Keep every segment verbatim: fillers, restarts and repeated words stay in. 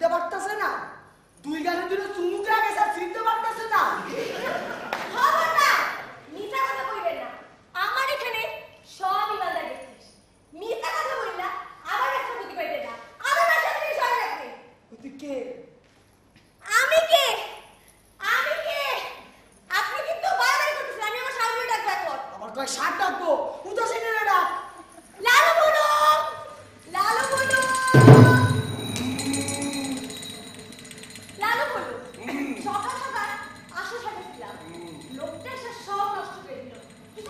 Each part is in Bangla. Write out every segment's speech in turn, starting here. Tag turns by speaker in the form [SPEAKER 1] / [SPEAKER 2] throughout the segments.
[SPEAKER 1] চিনতে পারতেছে না দুই গানের জন্য চুমুক লাগে স্যার চিনতে পারতেছে না
[SPEAKER 2] খবর না মিথ্যা কথা কইবেন না আমার এখানে সব ইমানদার দেখছিস মিথ্যা কথা বললি না আমার কাছে বুদ্ধি পাইবে না আমার বাসা থেকে সরে রাখবে
[SPEAKER 1] তুই কে
[SPEAKER 2] আমি কে আমি কে আপনি কিন্তু বারবার করতেছেন আমি আমার সামনে ডাকবো এখন
[SPEAKER 1] আমার কয় ষাট ডাকবো উদাসীন না
[SPEAKER 2] লালু বলো লালু বলো লালু বলো সকাল সকাল আশা সাজাচ্ছিলাম লোকটা এসে সব নষ্ট করে দিল কিছু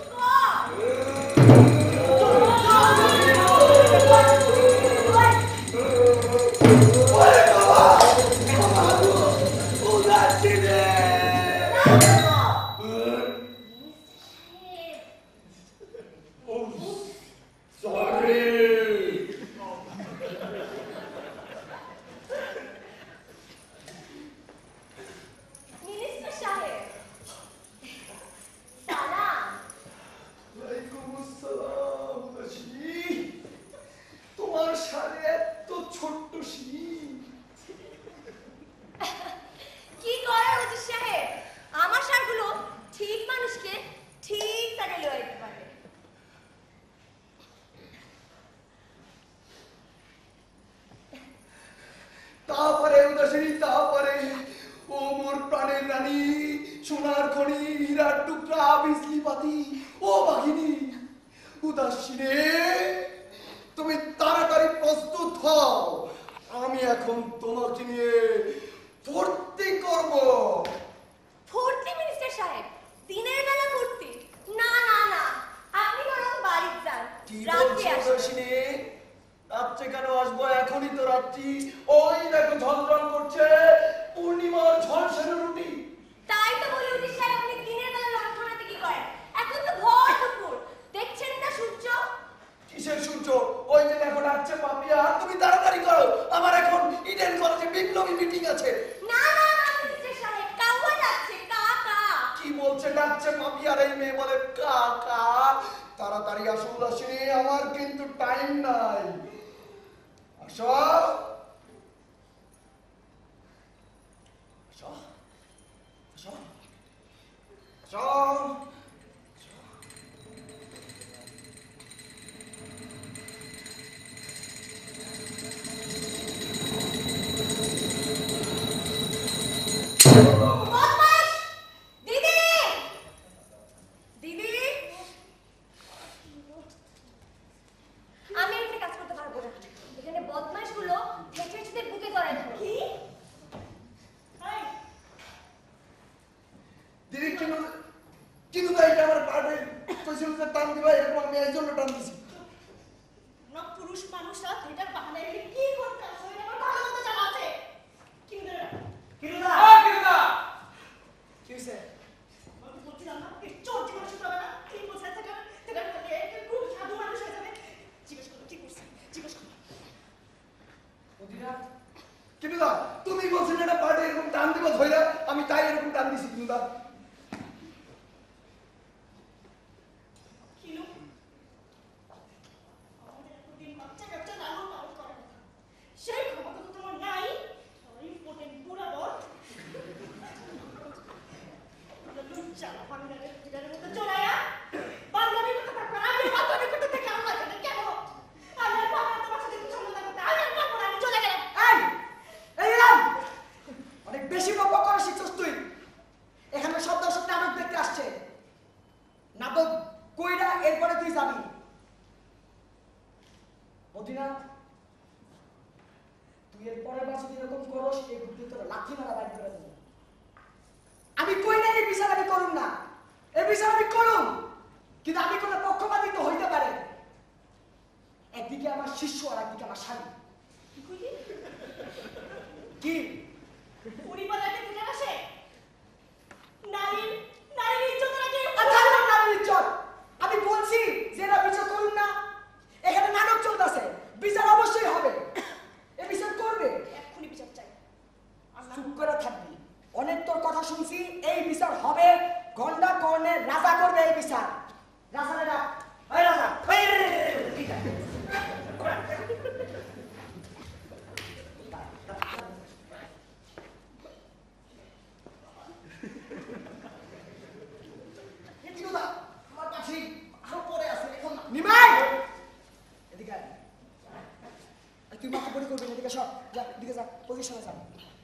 [SPEAKER 1] পজিশনে যান।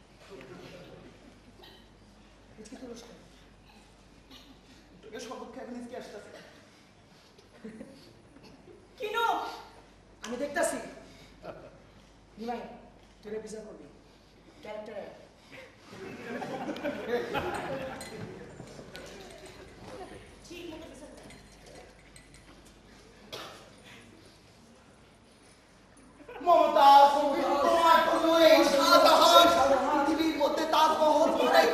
[SPEAKER 1] কি তুলস তোকে সর্বক্ষে এখন কি আসতেছে? কিনো আমি দেখতাছি নিমাই তোরে বিচার করবি ক্যারেক্টার
[SPEAKER 2] ঠিক মতো বিচার
[SPEAKER 1] মমতা তোমার জন্য এই শাহজাহান পৃথিবীর মধ্যে তাজমহল বানাই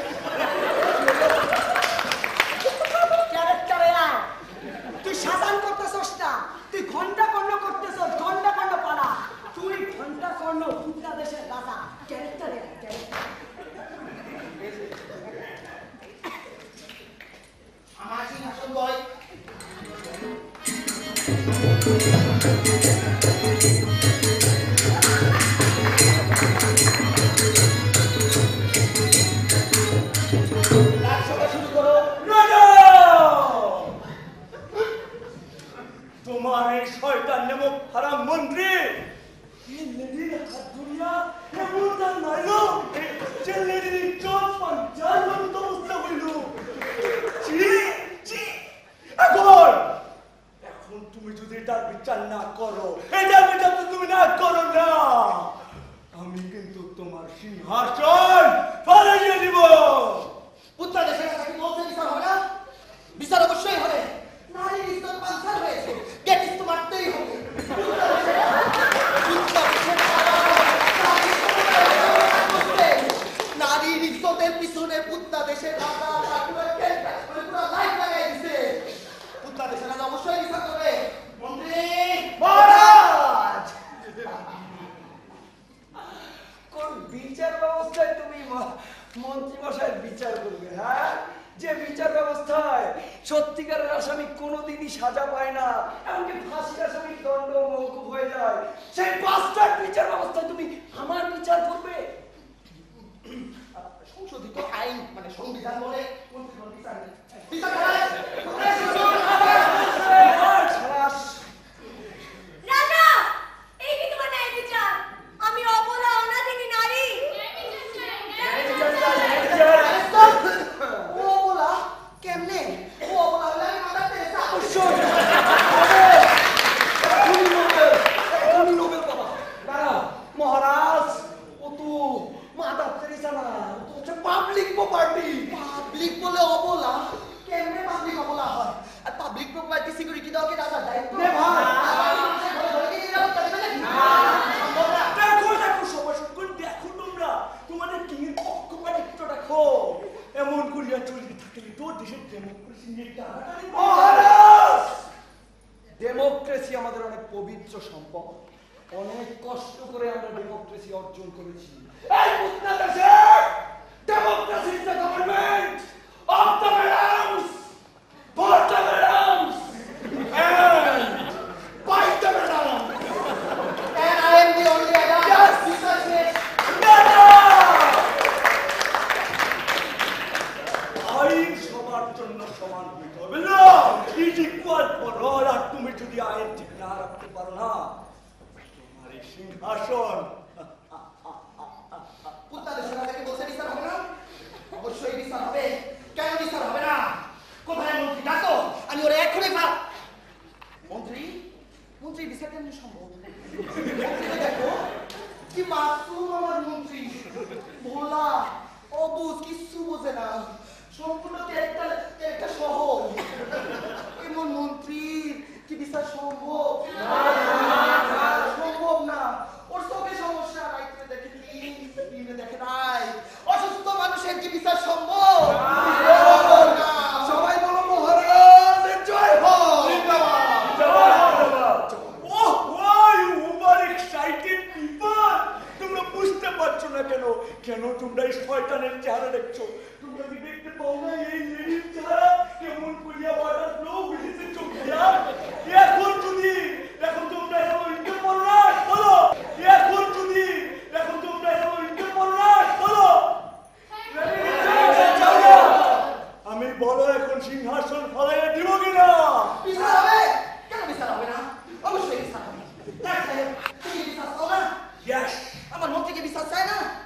[SPEAKER 1] ক্যারেক্টারে আয়। তুই শাসন করতেছস না, তুই ঘন্টা কর্ণ করতেছস, ঘন্টা কর্ণ পালা। তুই ঘন্টা কর্ণ পুতনা দেশের রাজা। ক্যারেক্টারে আয়, ক্যারেক্টার। আমার সিংহাসন বয়
[SPEAKER 3] তোমার এই শয়তান নামক হারাম মন্ত্রী এই লেডির হাত ধরিয়া এমন তার মারল যে লেডির চোখ পঞ্চাশ মতো অবস্থা হইল। এখন এখন তুমি যদি এটার বিচার না করো, এটার বিচার তো তুমি না করো না, আমি কিন্তু তোমার সিংহাসন ফালাইয়া দিব।
[SPEAKER 1] পুত্রা দেশের কাছে কি বলতে বিচার হবে না? বিচার অবশ্যই হবে। নারীর ইজ্জত পাঞ্চার হয়েছে, গেটিস তো মারতেই হবে। পুত্রা দেশের পুত্রা দেশের নারীর ইজ্জতের পিছনে পুত্রা দেশের রাজা পুরো লাইফ লাগাই দিছে। পুত্রা দেশের রাজা অবশ্যই বিচার করবে। মন্ত্রী
[SPEAKER 3] মহারাজ, কোন বিচার ব্যবস্থায় তুমি মন্ত্রী মশাই বিচার করবে? হ্যাঁ, যে বিচার ব্যবস্থায় সত্যিকারের আসামি কোনোদিনই সাজা পায় না, এমনকি ফাঁসির আসামির দণ্ড মওকুফ হয়ে যায়, সেই বাস্টার্ড বিচার ব্যবস্থায় তুমি আমার বিচার করবে?
[SPEAKER 1] সংশোধিত আইন মানে সংবিধান বলে মন্ত্রী বিচার বিচার
[SPEAKER 2] রাজা, এই কি তোমার ন্যায় বিচার? আমি অবলা অনাথিনী নারী।
[SPEAKER 1] ও বলা কেমনে? ও বলা হলে আমি মাদার তেরেসা।
[SPEAKER 3] মহারাজ, ও তো মাদার তেরেসা না, ও তো হচ্ছে পাবলিক প্রপার্টি।
[SPEAKER 1] পাবলিক বলে অবলা? কেমনে পাবলিক অবলা হয়? আর পাবলিক প্রপার্টি সিকিউরিটি দেওয়া কি রাজার দায়িত্ব?
[SPEAKER 3] নে ভাই, দেখো দেখো সবাই সকল দেখো, তোমরা তোমাদের কিংয়ের পক্ষপাতিত্ব দেখো। এমন করিয়া চলতে থাকলে তো দেশের ডেমোক্রেসি নিয়ে টানাটানি। মহারাজ, ডেমোক্রেসি আমাদের অনেক পবিত্র সম্পদ, অনেক কষ্ট করে আমরা ডেমোক্রেসি অর্জন করেছি। এই পুতনা দেশে democracy is the government of the madams, for the madams and by the madams.
[SPEAKER 1] And I am the only Adam.
[SPEAKER 3] Yes.
[SPEAKER 1] Because it-
[SPEAKER 3] আইন সবার জন্য সমান হইতে হবে না, ইজ ইকুয়াল ফর অল। আর তুমি যদি আইন ঠিক না রাখতে পারো না, তোমার এই সিংহাসন
[SPEAKER 1] পুত্রা দেশের রাজাকে বলছে বিচার হবে না? অবশ্যই বিচার হবে। কেন বিচার হবে না? কোথায় মন্ত্রী? ডাকো, আমি ওরা এক্ষুনি ভাব। মন্ত্রী মন্ত্রী বিচার কেমনি সম্ভব? মন্ত্রীকে দেখো কি মাসুম আমার মন্ত্রী, ভোলা অবুঝ, কিচ্ছু বোঝে না, সম্পূর্ণ ক্যারেক্টার ক্যারেক্টার সহ। এমন মন্ত্রী কি বিচার সম্ভব? সম্ভব না। ওর চোখে সমস্যা, রাইতে দেখে দিনে দেখে নাই। অসুস্থ মানুষের কি বিচার সম্ভব? সম্ভব না।
[SPEAKER 3] সবাই বলো মহারাজ জয় হোক। Oh why over excited people, তোমরা বুঝতে পারছো না কেন? কেন তোমরা এই শয়তানের চেহারা দেখছো? তোমরা কি দেখতে পাও না এই লেডির চেহারা কেমন করিয়া ওয়াটার ফ্লো হইছে চোখ দিয়া? এখন যদি এখন তোমরা এমন ইনকম্পেটেন্ট বলো, এখন যদি এখন তোমরা এমন ইনকম্পেটেন্ট বলো, আমি বলো এখন সিংহাসন ফলাইয়া দিব কিনা?
[SPEAKER 1] বিচার হবে? কেন বিচার হবে না? অবশ্যই বিচার হবে। তুমি বিচার চাও না?
[SPEAKER 3] ইয়েস,
[SPEAKER 1] আমার মন্ত্রীকে বিচার চায় না?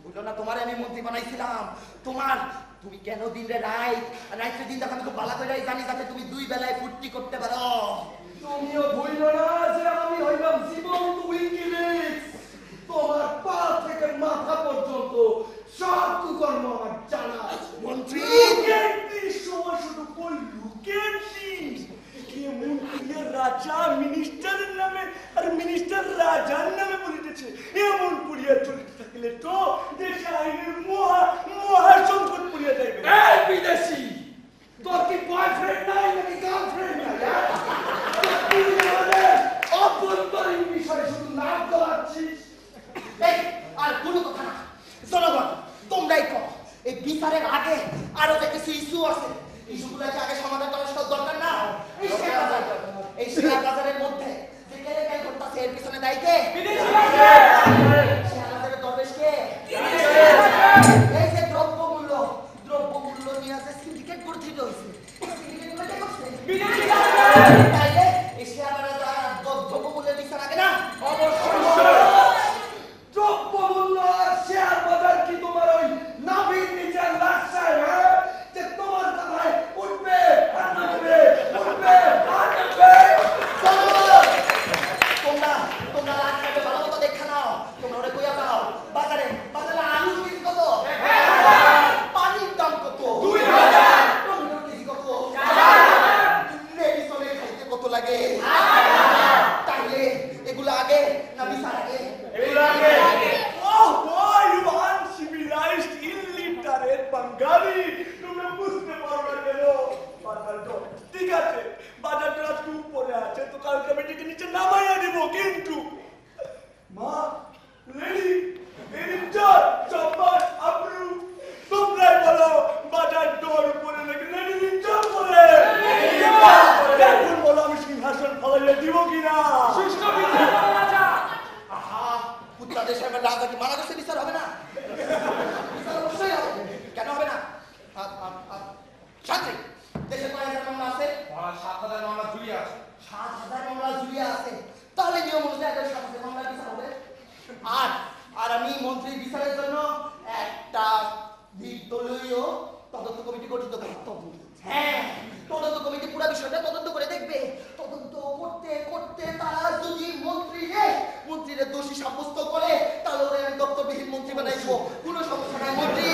[SPEAKER 1] বুঝলো না তোমার আমি মন্ত্রী বানাইছিলাম তোমার তুমি কেন দিনরে রাইট আর রাইটে দিন আমি খুব ভালো করে জানি যাতে তুমি দুই বেলায় ফুর্তি করতে পারো
[SPEAKER 3] তুমিও ভুললো না যে আমি হইলাম জীবন্ত উইকিলিক্স তোমার পা থেকে মাথা পর্যন্ত সব কুকর্ম আমার জানা আছে
[SPEAKER 1] মন্ত্রী
[SPEAKER 3] সময় শুধু কই লুকেছি কেমন করিয়া রাজা মিনিস্টারের নামে আর মিনিস্টার রাজার নামে বলিতেছে এমন করিয়া চলিতে থাকিলে তো দেশে আইনের মহা মহা সংকট পড়িয়া যাইবে এই বিদেশি তোর কি বয়ফ্রেন্ড নাই নাকি গার্লফ্রেন্ড নাই তুই আমাদের অভ্যন্তরীণ বিষয়ে শুধু নাক গলাচ্ছিস
[SPEAKER 1] এই আর কোনো কথা না জনগণ তোমরাই কো এই বিচারের আগে আরো যে কিছু ইস্যু আছে ইস্যুগুলোকে আগে সমাধান করার সব দরকার না এই শেয়ার বাজার এই শেয়ার বাজারের মধ্যে যে কেলেঙ্কারি করতেছে এর পিছনে দায়ী কে শেয়ার বাজারের দরবেশ কে এই যে দ্রব্য মূল্য দ্রব্য মূল্য নিয়ে যে সিন্ডিকেট গঠিত হয়েছে সিন্ডিকেট কে করছে তাইলে এই শেয়ার বাজার দ্রব্য মূল্যের বিচার আগে না
[SPEAKER 3] অবশ্যই দ্রব্য মূল্য আর শেয়ার বাজার কি তোমার ওই নাভির নিচের লাশায় যে তোমার কথায় উঠবে আর নামবে উঠবে আর নামবে
[SPEAKER 1] তোমরা তোমরা লাশটাকে ভালো মতো দেখা নাও তোমরা ওরে কইয়া দাও বাজারে বাজারে আলুর কেজি কত পানির দাম কত
[SPEAKER 3] দুই হাজার
[SPEAKER 1] টমেটোর কেজি কত লেডিসনের খাইতে কত লাগে তাইলে এগুলো আগে না বিচার আগে
[SPEAKER 3] এগুলো আগে oh boy you uncivilized illiterate Bangali তুমি বুঝতে পারো না কেন বাজার তো ঠিক আছে বাজারটা আজকে উপরে আছে তো কালকে আমি এটাকে নিচে নামাইয়া দিব কিন্তু মা রেডি রেডি চল চম্পট আপনি তোমরাই বলো বাজার ডোর উপরে নাকি রেডি চল বলে এখন বলো আমি সিংহাসন ফলাইয়া দিব কিনা শিষ্ট বিচার রাজা
[SPEAKER 1] আহা পুত্রা দেশের রাজা কি মারা গেছে বিচার হবে না বিচার অবশ্যই হবে কেন হবে না শান্তি দেশে কয় হাজার মামলা আছে
[SPEAKER 4] সাত হাজার মামলা ঝুলিয়ে আছে
[SPEAKER 1] সাত হাজার মামলা ঝুলিয়ে আছে তাহলে নিয়ম অনুযায়ী সাত হাজার মামলা বিচার হবে আর আর আমি মন্ত্রী বিচারের জন্য একটা দলীয় তদন্ত কমিটি গঠিত করতে হ্যাঁ তদন্ত কমিটি পুরো বিষয়টা তদন্ত করে দেখবে তদন্ত করতে করতে তারা যদি মন্ত্রী মন্ত্রীরে দোষী সাব্যস্ত করে তাহলে ওরা আমি দপ্তরবিহীন মন্ত্রী বানাই দেবো কোনো সমস্যা নাই মন্ত্রী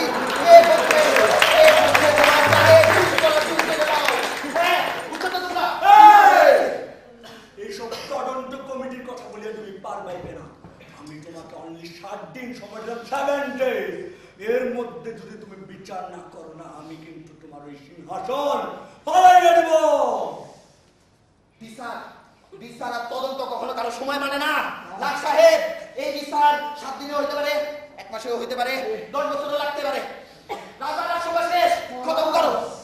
[SPEAKER 3] এইসব তদন্ত কমিটির কথা বলে তুমি পারবে না আমি তোমাকে অনলি সাত দিন সময় দিলাম সেভেন ডেজ এর মধ্যে যদি তুমি বিচার না করো না আমি কিন্তু তোমার ওই সিংহাসন ফলাইয়া দেব
[SPEAKER 1] বিচার বিচার আর তদন্ত কখনো কারো সময় মানে না লাখ সাহেব এই বিচার সাত দিনে হইতে পারে এক মাসেও হইতে পারে দশ বছরও লাগতে পারে রাজার সভা শেষ খতম করো